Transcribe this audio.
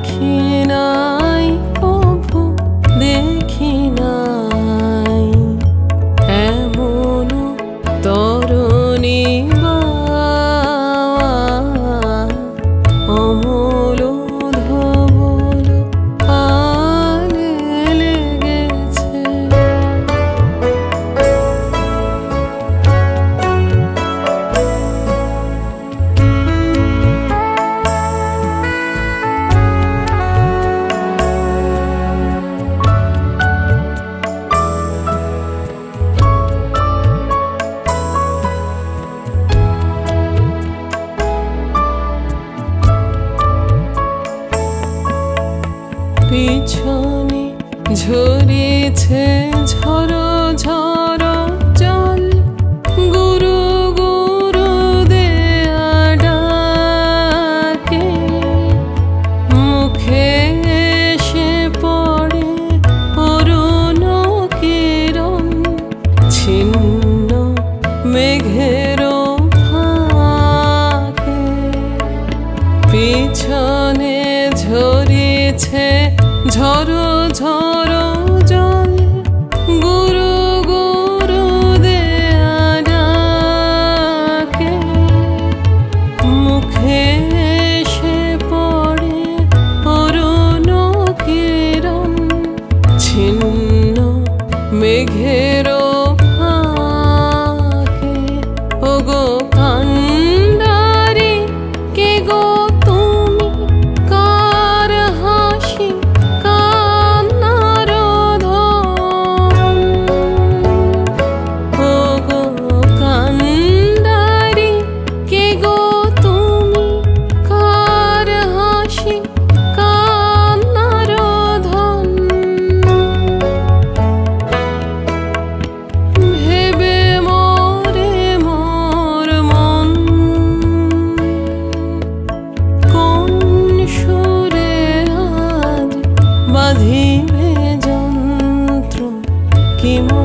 দেখি নাই কভু দেখি নাই এমন তরুণী অমল ধবল পালে লেগেছে। পিছনে ঝরেছে ঝড়ো ঝড়ো জল গুরু গুরু দেয়া ডাকে মুখে এসে পড়ে অরুণ কিরণ ছিন্ন মেঘের ফাঁকে পিছনে ঝরেছে ঝড়ো ঝড়ো জল গুরু গুরু দেয়া ডাকে মুখে এসে পড়ে অরুণ কিরণ ছিন্ন মেঘের ফাঁকে। ওগো কান্ডারি কে গো তুমি কার হাসি কান্নার ধন। ওগো কান্ডারি কে গো তুমি কার হাসি কান্নার ধন। ভেবে মরে মোর মন কোন সুরে আজ বাঁধিবে যন্ত্র কি